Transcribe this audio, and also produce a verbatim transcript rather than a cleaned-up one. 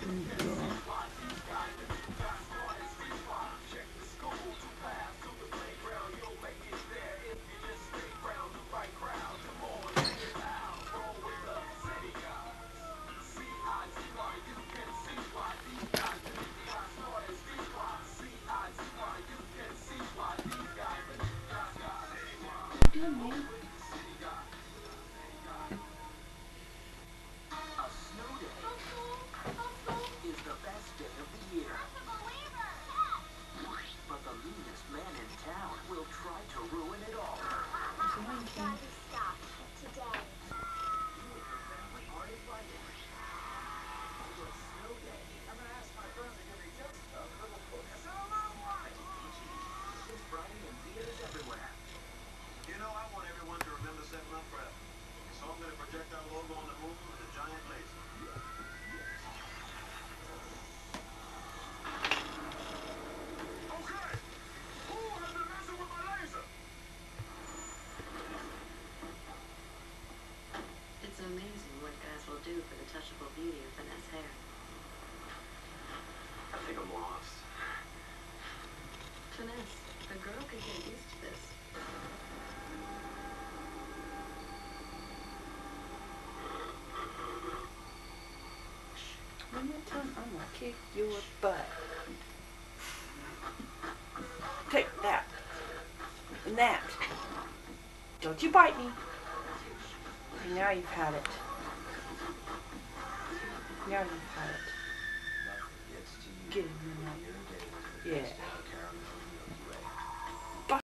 Good man. It's amazing what guys will do for the touchable beauty of Finesse hair. I think I'm lost. Finesse, a girl could get used to this. One more time, I'm gonna kick your butt. Take that. And that. Don't you bite me. And now you've had it. Now you've had it. Get in your mouth. Yeah.